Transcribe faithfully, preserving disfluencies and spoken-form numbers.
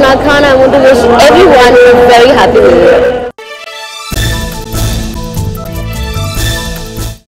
Account, I want to wish everyone a very happy New Year.